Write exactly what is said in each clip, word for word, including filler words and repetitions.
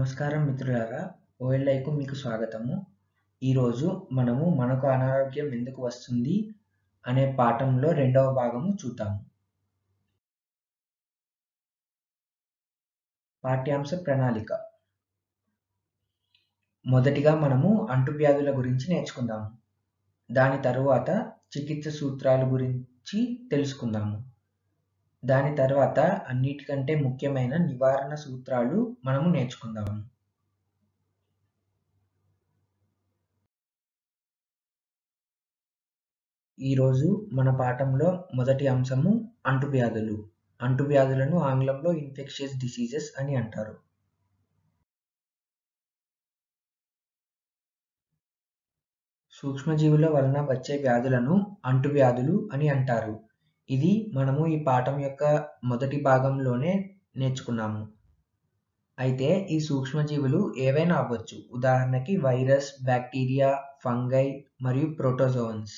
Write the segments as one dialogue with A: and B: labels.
A: నమస్కారం మిత్రులారా, ఓఎల్ఐకు మీకు స్వాగతము. ఈరోజు మనము మనకు అనారోగ్యం ఎందుకు వస్తుంది అనే పాఠంలో రెండవ భాగము చూద్దాము. పాఠ్యాంశ ప్రణాళిక. మొదటిగా మనము అంటువ్యాధుల గురించి నేర్చుకుందాము. దాని తరువాత చికిత్స సూత్రాల గురించి తెలుసుకుందాము. దాని తర్వాత అన్నిటికంటే ముఖ్యమైన నివారణ సూత్రాలు మనము నేర్చుకుందాము. ఈరోజు మన పాఠంలో మొదటి అంశము అంటువ్యాధులు. అంటువ్యాధులను ఆంగ్లంలో ఇన్ఫెక్షియస్ డిసీజెస్ అని అంటారు. సూక్ష్మజీవుల వలన వచ్చే వ్యాధులను అంటువ్యాధులు అని అంటారు. ఇది మనము ఈ పాఠం యొక్క మొదటి భాగంలోనే నేర్చుకున్నాము. అయితే ఈ సూక్ష్మజీవులు ఏవైనా అవ్వచ్చు. ఉదాహరణకి వైరస్, బ్యాక్టీరియా, ఫంగై మరియు ప్రోటోజోవన్స్.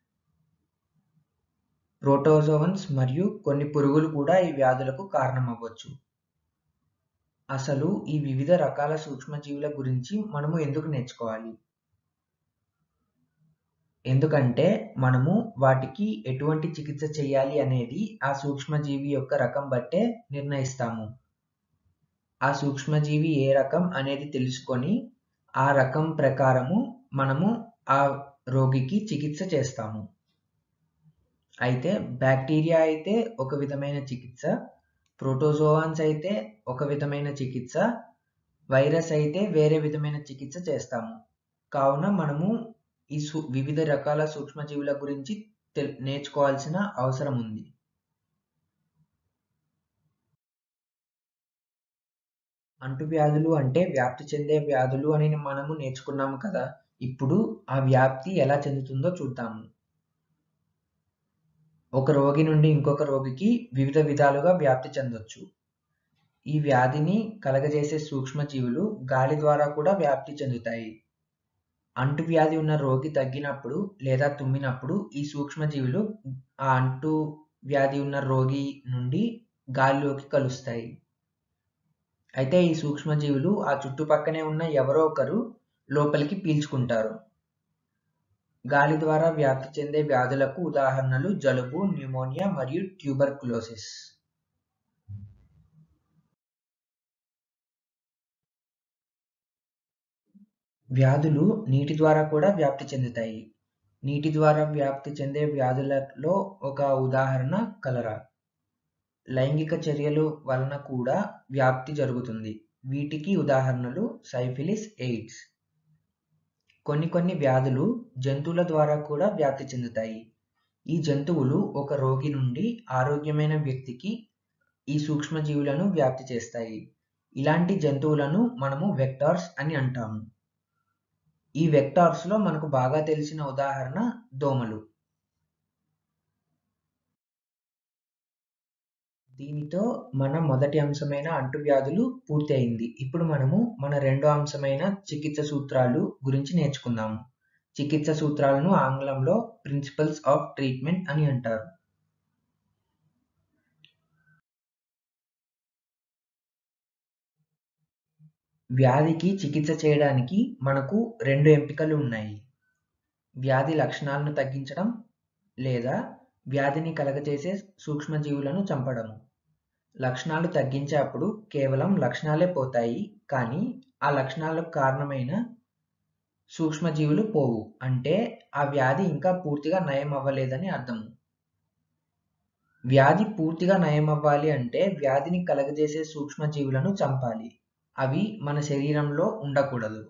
A: ప్రోటోజోవన్స్ మరియు కొన్ని పురుగులు కూడా ఈ వ్యాధులకు కారణమవ్వచ్చు. అసలు ఈ వివిధ రకాల సూక్ష్మజీవుల గురించి మనము ఎందుకు నేర్చుకోవాలి? ఎందుకంటే మనము వాటికి ఎటువంటి చికిత్స చేయాలి అనేది ఆ సూక్ష్మజీవి యొక్క రకం బట్టే నిర్ణయిస్తాము. ఆ సూక్ష్మజీవి ఏ రకం అనేది తెలుసుకొని ఆ రకం ప్రకారము మనము ఆ రోగికి చికిత్స చేస్తాము. అయితే బ్యాక్టీరియా అయితే ఒక విధమైన చికిత్స, ప్రోటోజోవాన్స్ అయితే ఒక విధమైన చికిత్స, వైరస్ అయితే వేరే విధమైన చికిత్స చేస్తాము. కావున మనము ఈ వివిధ రకాల సూక్ష్మజీవుల గురించి నేర్చుకోవాల్సిన అవసరం ఉంది. అంటువ్యాధులు అంటే వ్యాప్తి చెందే వ్యాధులు అని మనము నేర్చుకున్నాము కదా. ఇప్పుడు ఆ వ్యాప్తి ఎలా చెందుతుందో చూద్దాము. ఒక రోగి నుండి ఇంకొక రోగికి వివిధ విధాలుగా వ్యాప్తి చెందొచ్చు. ఈ వ్యాధిని కలగజేసే సూక్ష్మజీవులు గాలి ద్వారా కూడా వ్యాప్తి చెందుతాయి. అంటువ్యాధి ఉన్న రోగి తగ్గినప్పుడు లేదా తుమ్మినప్పుడు ఈ సూక్ష్మజీవులు ఆ అంటు వ్యాధి ఉన్న రోగి నుండి గాలిలోకి కలుస్తాయి. అయితే ఈ సూక్ష్మజీవులు ఆ చుట్టుపక్కనే ఉన్న ఎవరో ఒకరు లోపలికి పీల్చుకుంటారు. గాలి ద్వారా వ్యాప్తి చెందే వ్యాధులకు ఉదాహరణలు జలుబు, న్యూమోనియా మరియు ట్యూబర్కులోసిస్. వ్యాధులు నీటి ద్వారా కూడా వ్యాప్తి చెందుతాయి. నీటి ద్వారా వ్యాప్తి చెందే వ్యాధులలో ఒక ఉదాహరణ కలరా. లైంగిక చర్యలు వలన కూడా వ్యాప్తి జరుగుతుంది. వీటికి ఉదాహరణలు సైఫిలిస్, ఎయిడ్స్. కొన్ని కొన్ని వ్యాధులు జంతువుల ద్వారా కూడా వ్యాప్తి చెందుతాయి. ఈ జంతువులు ఒక రోగి నుండి ఆరోగ్యమైన వ్యక్తికి ఈ సూక్ష్మజీవులను వ్యాప్తి చేస్తాయి. ఇలాంటి జంతువులను మనము వెక్టార్స్ అని అంటాము. ఈ వెక్టార్స్ లో మనకు బాగా తెలిసిన ఉదాహరణ దోమలు. దీనితో మన మొదటి అంశమైన అంటువ్యాధులు పూర్తి అయింది. ఇప్పుడు మనము మన రెండో అంశమైన చికిత్స సూత్రాలు గురించి నేర్చుకుందాము. చికిత్స సూత్రాలను ఆంగ్లంలో ప్రిన్సిపల్స్ ఆఫ్ ట్రీట్మెంట్ అని అంటారు. వ్యాధికి చికిత్స చేయడానికి మనకు రెండు ఎంపికలు ఉన్నాయి. వ్యాధి లక్షణాలను తగ్గించడం లేదా వ్యాధిని కలగజేసే సూక్ష్మజీవులను చంపడము. లక్షణాలు తగ్గించే అప్పుడు కేవలం లక్షణాలే పోతాయి, కానీ ఆ లక్షణాలకు కారణమైన సూక్ష్మజీవులు పోవు. అంటే ఆ వ్యాధి ఇంకా పూర్తిగా నయం అవ్వలేదని అర్థము. వ్యాధి పూర్తిగా నయం అవ్వాలి అంటే వ్యాధిని కలగజేసే సూక్ష్మజీవులను చంపాలి. అవి మన శరీరంలో ఉండకూడదు.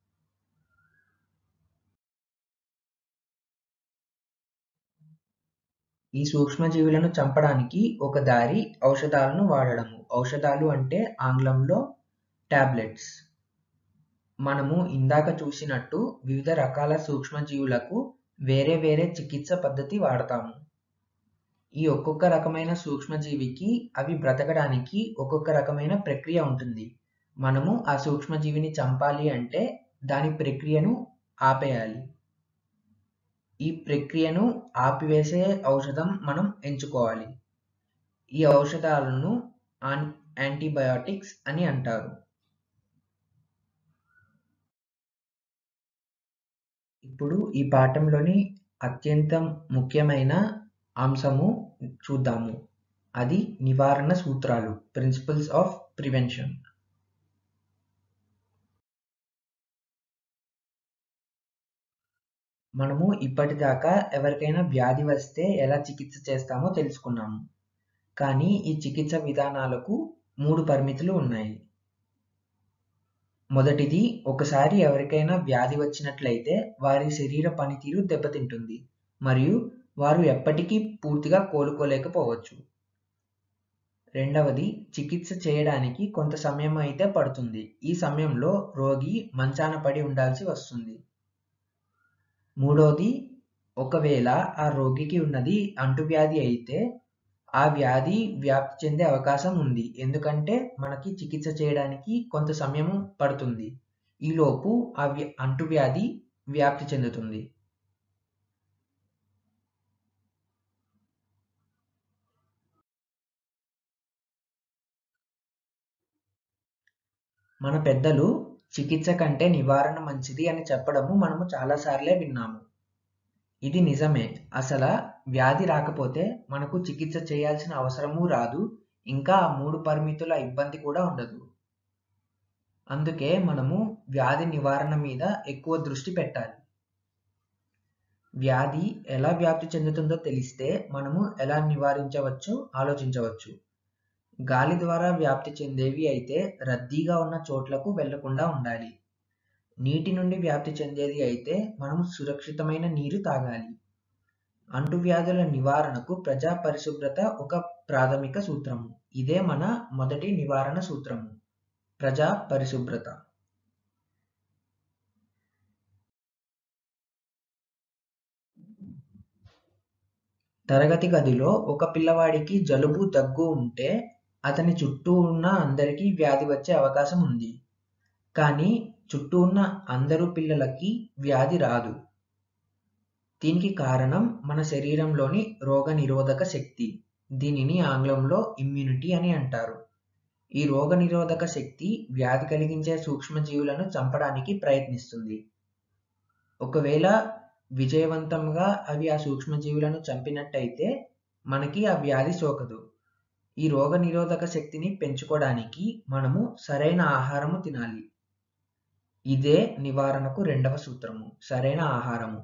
A: ఈ సూక్ష్మజీవులను చంపడానికి ఒక దారి ఔషధాలను వాడడము. ఔషధాలు అంటే ఆంగ్లంలో టాబ్లెట్స్. మనము ఇందాక చూసినట్టు వివిధ రకాల సూక్ష్మజీవులకు వేరే వేరే చికిత్స పద్ధతి వాడతాము. ఈ ఒక్కొక్క రకమైన సూక్ష్మజీవికి అవి బ్రతకడానికి ఒక్కొక్క రకమైన ప్రక్రియ ఉంటుంది. మనము ఆ సూక్ష్మజీవిని చంపాలి అంటే దాని ప్రక్రియను ఆపేయాలి. ఈ ప్రక్రియను ఆపివేసే ఔషధం మనం ఎంచుకోవాలి. ఈ ఔషధాలను యాంటీబయాటిక్స్ అని అంటారు. ఇప్పుడు ఈ పాఠంలోని అత్యంత ముఖ్యమైన అంశము చూద్దాము. అది నివారణ సూత్రాలు, ప్రిన్సిపల్స్ ఆఫ్ ప్రివెన్షన్. మనము ఇప్పటిదాకా ఎవరికైనా వ్యాధి వస్తే ఎలా చికిత్స చేస్తామో తెలుసుకున్నాము. కానీ ఈ చికిత్స విధానాలకు మూడు పరిమితులు ఉన్నాయి. మొదటిది, ఒకసారి ఎవరికైనా వ్యాధి వచ్చినట్లయితే వారి శరీర పనితీరు దెబ్బతింటుంది మరియు వారు ఎప్పటికీ పూర్తిగా కోలుకోలేకపోవచ్చు. రెండవది, చికిత్స చేయడానికి కొంత సమయం అయితే పడుతుంది. ఈ సమయంలో రోగి మంచాన పడి ఉండాల్సి వస్తుంది. మూడవది, ఒకవేళ ఆ రోగికి ఉన్నది అంటువ్యాధి అయితే ఆ వ్యాధి వ్యాప్తి చెందే అవకాశం ఉంది. ఎందుకంటే మనకి చికిత్స చేయడానికి కొంత సమయం పడుతుంది. ఈలోపు ఆ అంటువ్యాధి వ్యాప్తి చెందుతుంది. మన పెద్దలు చికిత్స కంటే నివారణ మంచిది అని చెప్పడము మనము చాలాసార్లే విన్నాము. ఇది నిజమే. అసలు వ్యాధి రాకపోతే మనకు చికిత్స చేయాల్సిన అవసరమూ రాదు. ఇంకా ఆ మూడు పరిమితుల ఇబ్బంది కూడా ఉండదు. అందుకే మనము వ్యాధి నివారణ మీద ఎక్కువ దృష్టి పెట్టాలి. వ్యాధి ఎలా వ్యాప్తి చెందుతుందో తెలిస్తే మనము ఎలా నివారించవచ్చో ఆలోచించవచ్చు. గాలి ద్వారా వ్యాప్తి చెందేవి అయితే రద్దీగా ఉన్న చోట్లకు వెళ్లకుండా ఉండాలి. నీటి నుండి వ్యాప్తి చెందేది అయితే మనం సురక్షితమైన నీరు తాగాలి. అంటువ్యాధుల నివారణకు ప్రజా పరిశుభ్రత ఒక ప్రాథమిక సూత్రము. ఇదే మన మొదటి నివారణ సూత్రము, ప్రజా పరిశుభ్రత. తరగతి గదిలో ఒక పిల్లవాడికి జలుబు, దగ్గు ఉంటే అతని చుట్టూ ఉన్న అందరికీ వ్యాధి వచ్చే అవకాశం ఉంది. కానీ చుట్టూ ఉన్న అందరు పిల్లలకి వ్యాధి రాదు. దీనికి కారణం మన శరీరంలోని రోగనిరోధక శక్తి. దీనిని ఆంగ్లంలో ఇమ్యూనిటీ అని అంటారు. ఈ రోగనిరోధక శక్తి వ్యాధి కలిగించే సూక్ష్మజీవులను చంపడానికి ప్రయత్నిస్తుంది. ఒకవేళ విజయవంతంగా అవి ఆ సూక్ష్మజీవులను చంపినట్టయితే మనకి ఆ వ్యాధి సోకదు. ఈ రోగనిరోధక శక్తిని పెంచుకోవడానికి మనము సరైన ఆహారము తినాలి. ఇదే నివారణకు రెండవ సూత్రము, సరైన ఆహారము.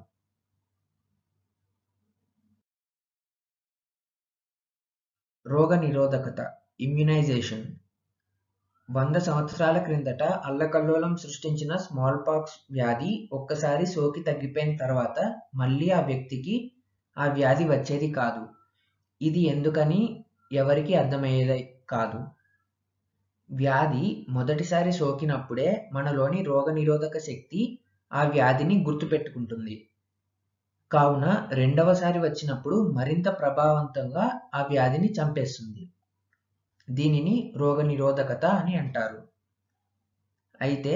A: రోగ నిరోధకత, ఇమ్యునైజేషన్. వంద సంవత్సరాల క్రిందట అల్లకల్లోలం సృష్టించిన స్మాల్ పాక్స్ వ్యాధి ఒక్కసారి సోకి తగ్గిపోయిన తర్వాత మళ్ళీ ఆ వ్యక్తికి ఆ వ్యాధి వచ్చేది కాదు. ఇది ఎందుకని ఎవరికి అర్థమయ్యేది కాదు. వ్యాధి మొదటిసారి సోకినప్పుడే మనలోని రోగనిరోధక శక్తి ఆ వ్యాధిని గుర్తుపెట్టుకుంటుంది. కావున రెండవసారి వచ్చినప్పుడు మరింత ప్రభావవంతంగా ఆ వ్యాధిని చంపేస్తుంది. దీనిని రోగనిరోధకత అని అంటారు. అయితే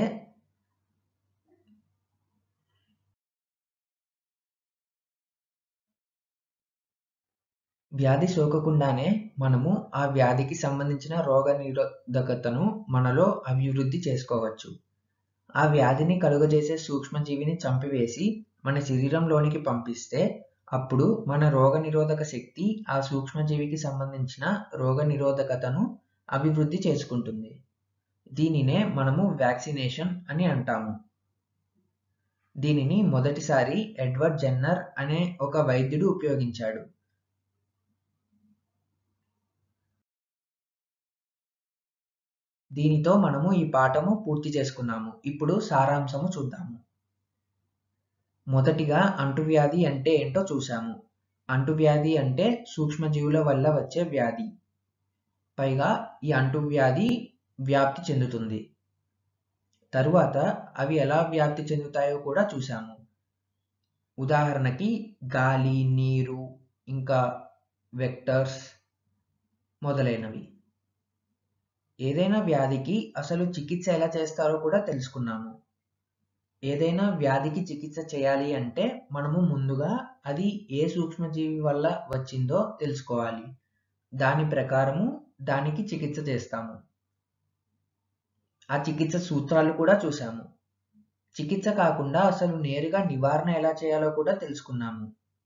A: వ్యాధి సోకకుండానే మనము ఆ వ్యాధికి సంబంధించిన రోగనిరోధకతను మనలో అభివృద్ధి చేసుకోవచ్చు. ఆ వ్యాధిని కలుగజేసే సూక్ష్మజీవిని చంపివేసి మన శరీరంలోనికి పంపిస్తే అప్పుడు మన రోగనిరోధక శక్తి ఆ సూక్ష్మజీవికి సంబంధించిన రోగనిరోధకతను అభివృద్ధి చేసుకుంటుంది. దీనినే మనము వ్యాక్సినేషన్ అని అంటాము. దీనిని మొదటిసారి ఎడ్వర్డ్ జెన్నర్ అనే ఒక వైద్యుడు ఉపయోగించాడు. దీనితో మనము ఈ పాఠము పూర్తి చేసుకున్నాము. ఇప్పుడు సారాంశము చూద్దాము. మొదటిగా అంటువ్యాధి అంటే ఏంటో చూసాము. అంటువ్యాధి అంటే సూక్ష్మజీవుల వల్ల వచ్చే వ్యాధి. పైగా ఈ అంటువ్యాధి వ్యాప్తి చెందుతుంది. తరువాత అవి ఎలా వ్యాప్తి చెందుతాయో కూడా చూసాము. ఉదాహరణకి గాలి, నీరు, ఇంకా వెక్టర్స్ మొదలైనవి. ఏదైనా వ్యాధికి అసలు చికిత్స ఎలా చేస్తారో కూడా తెలుసుకున్నాము. ఏదైనా వ్యాధికి చికిత్స చేయాలి అంటే మనము ముందుగా అది ఏ సూక్ష్మజీవి వల్ల వచ్చిందో తెలుసుకోవాలి. దాని ప్రకారము దానికి చికిత్స చేస్తాము. ఆ చికిత్స సూత్రాలు కూడా చూసాము. చికిత్స కాకుండా అసలు నేరుగా నివారణ ఎలా చేయాలో కూడా తెలుసుకున్నాము.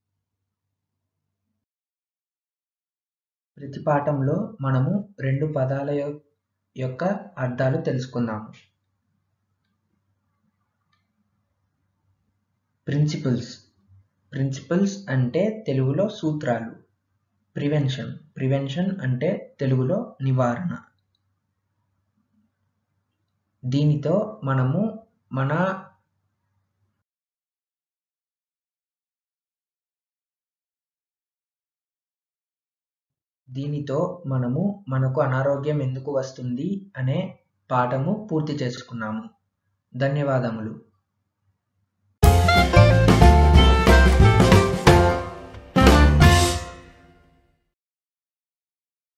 A: ప్రతి పాఠంలో మనము రెండు పదాల యొ- యొక్క అర్థాలు తెలుసుకుందాము. ప్రిన్సిపల్స్ ప్రిన్సిపల్స్ అంటే తెలుగులో సూత్రాలు. ప్రివెన్షన్ ప్రివెన్షన్ అంటే తెలుగులో నివారణ. దీనితో మనము మన దీనితో మనము మనకు అనారోగ్యం ఎందుకు వస్తుంది అనే పాఠము పూర్తి చేసుకున్నాము. ధన్యవాదములు.